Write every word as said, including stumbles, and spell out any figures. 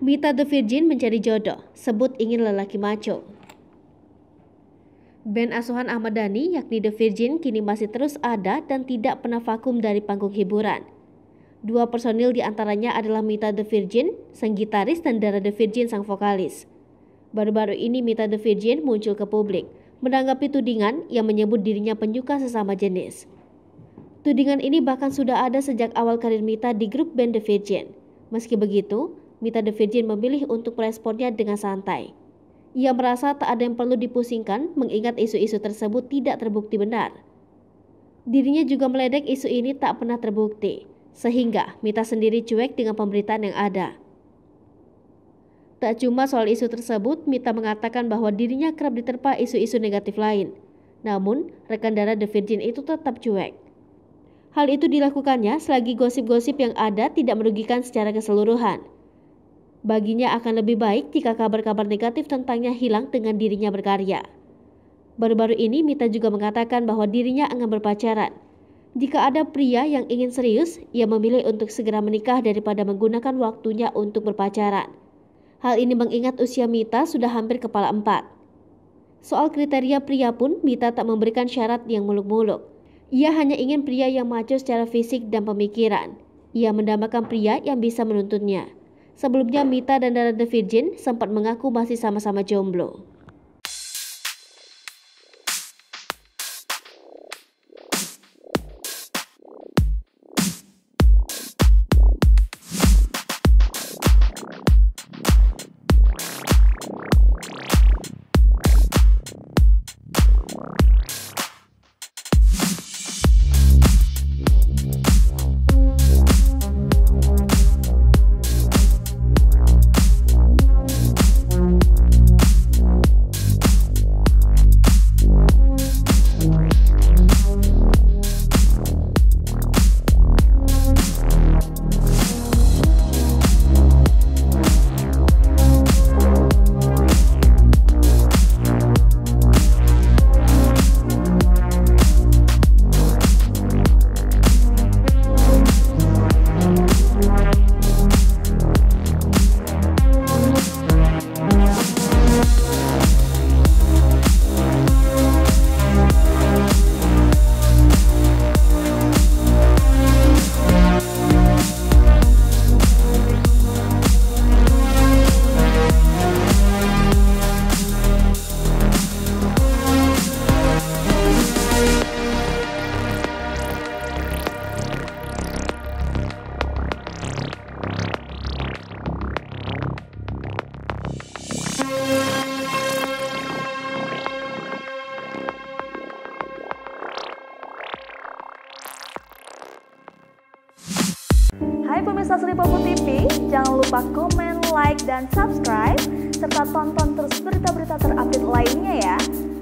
Mita the Virgin mencari jodoh, sebut ingin lelaki maco. Band asuhan Ahmad Dhani yakni The Virgin kini masih terus ada dan tidak pernah vakum dari panggung hiburan. Dua personil diantaranya adalah Mita the Virgin, sang gitaris, dan Dara the Virgin, sang vokalis. Baru-baru ini Mita the Virgin muncul ke publik menanggapi tudingan yang menyebut dirinya penyuka sesama jenis. Tudingan ini bahkan sudah ada sejak awal karir Mita di grup band The Virgin. Meski begitu, Mita the Virgin memilih untuk meresponnya dengan santai. Ia merasa tak ada yang perlu dipusingkan mengingat isu-isu tersebut tidak terbukti benar. Dirinya juga meledek isu ini tak pernah terbukti, sehingga Mita sendiri cuek dengan pemberitaan yang ada. Tak cuma soal isu tersebut, Mita mengatakan bahwa dirinya kerap diterpa isu-isu negatif lain. Namun, rekan Dara The Virgin itu tetap cuek. Hal itu dilakukannya selagi gosip-gosip yang ada tidak merugikan secara keseluruhan. Baginya akan lebih baik jika kabar-kabar negatif tentangnya hilang dengan dirinya berkarya. Baru-baru ini Mita juga mengatakan bahwa dirinya enggan berpacaran. Jika ada pria yang ingin serius, ia memilih untuk segera menikah daripada menggunakan waktunya untuk berpacaran. Hal ini mengingat usia Mita sudah hampir kepala empat. Soal kriteria pria pun Mita tak memberikan syarat yang muluk-muluk. Ia hanya ingin pria yang maco secara fisik dan pemikiran. Ia mendambakan pria yang bisa menuntutnya. Sebelumnya Mita dan Dara The Virgin sempat mengaku masih sama-sama jomblo. Hai pemirsa Sri Popo T V, jangan lupa komen, like, dan subscribe, serta tonton terus berita-berita terupdate lainnya ya.